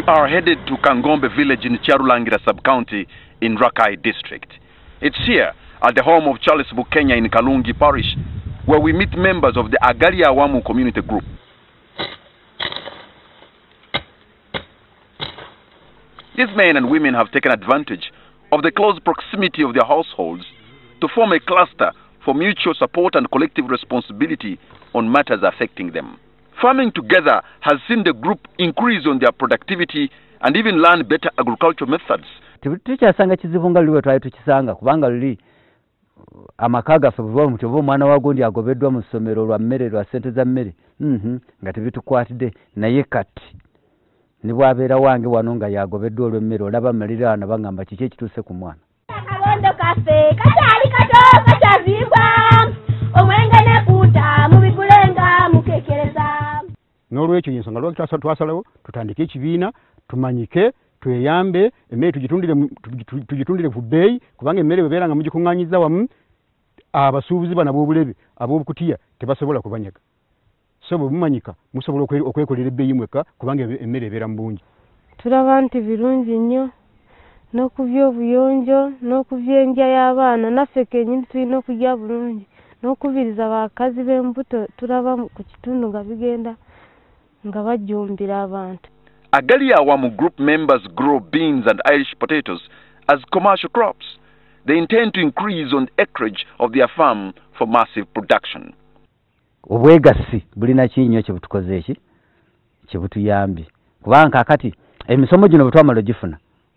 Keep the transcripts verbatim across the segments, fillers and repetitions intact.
are headed to Kangombe village in Charulangira sub-county in Rakai district. It's here at the home of Charles Bukenya in Kalungi parish where we meet members of the Agali Awamu community group. These men and women have taken advantage of the close proximity of their households to form a cluster for mutual support and collective responsibility on matters affecting them. Farming together has seen the group increase on their productivity and even learn better agricultural methods. Tuchasanga chizivunga liwe twali tukisanga kubanga luli amakaga fe bwo mutobo mwana wagondi agobeddwa mu ssomero lwa mmere lwa sente za mmere mhm nga tebitukwatide naye kati nibwabeera wange wano nga yagobeddwa olw'emmere olaba maliraana bangamba kiki ekituuse ku mwana abondo kafe kakyali kato kakyazibwa omwenge ne kuta mubigulenga mukekereza n'olwekyo ensonga lwaki twasalawo tutandike ekibiina tumanyike tweyambe emmere tugitundire tugitundire ku bbeeyi kubanga emmere bebeera nga mugikuŋŋaanyiza wamu abasuubuzi bana b'obulebe ab'obukutiya tebasobola kubanyaga so bwe mumanyika musobola okwekolera ebbeeyi mweka kubanga emmere ebeera mu bungi tulaba nti birungi nnyo n'okuvya obuyonjo n'okuvya endya y'abaana naffe kennyini tulina okulya bulungi n'okubiriza bakazi b'embuto tulaba ku kitundu nga bigenda nga bajjumbira abantu. Agali Awamu group members grow beans and Irish potatoes as commercial crops. They intend to increase on the acreage of their farm for massive production. Obwegasi bulina kinyo kye butukoze eki kye butuyambye kubanga kati emisomo gino butwamala gifuna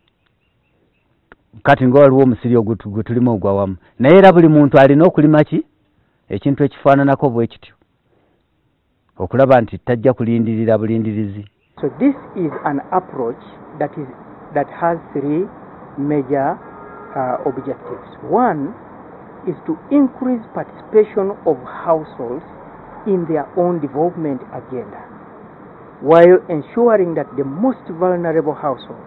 kati ngo waliwo omusiri ogutulimo ogwawamu naye era buli muntu alina okulima ki ekintu ekifaananako bwe kityo okulaba nti tajja kulindirira bulindirizi. So this is an approach that is that has three major uh, objectives. One is to increase participation of households in their own development agenda, while ensuring that the most vulnerable households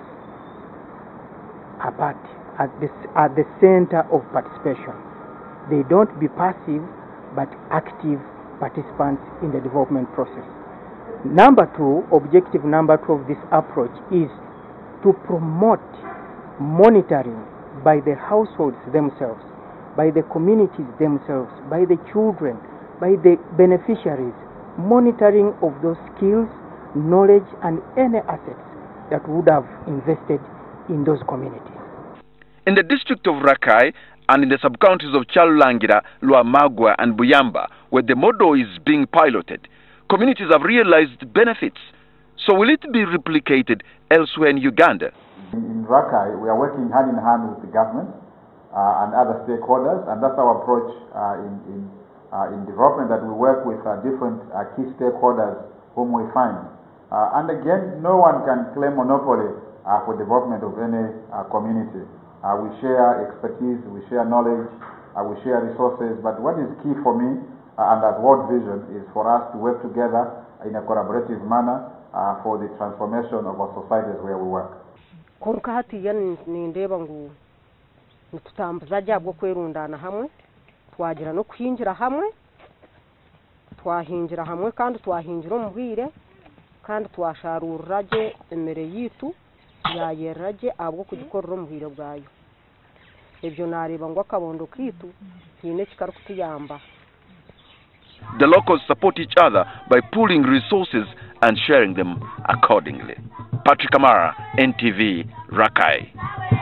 are part at the, at the center of participation. They don't be passive but active participants in the development process. Number two, objective number two of this approach is to promote monitoring by the households themselves, by the communities themselves, by the children, by the beneficiaries, monitoring of those skills, knowledge, and any assets that would have invested in those communities. In the district of Rakai and in the sub-counties of Chalulangira, Luamagwa, and Buyamba, where the model is being piloted, communities have realized benefits. So will it be replicated elsewhere in Uganda? In Rakai, we are working hand in hand with the government uh, and other stakeholders, and that's our approach uh, in, in, uh, in development, that we work with uh, different uh, key stakeholders whom we find. Uh, and again, no one can claim monopoly uh, for development of any uh, community. Uh, we share expertise, we share knowledge, uh, we share resources, but what is key for me uh, and that World Vision is for us to work together in a collaborative manner uh, for the transformation of our societies where we work. Konka hati yani nindeba ngu nitutambuza jabwo kwerundana hamwe twagira no kuhinjira hamwe twahinjira hamwe kandi twahinjira omubwire kandi twasharurraje emere yitu yayerraje abwo kugikorera omubwire bwayo ebyo nareba ngo akabondo kitu hine kikaru kutuyamba. The locals support each other by pooling resources and sharing them accordingly. Patrick Amara, N T V, Rakai.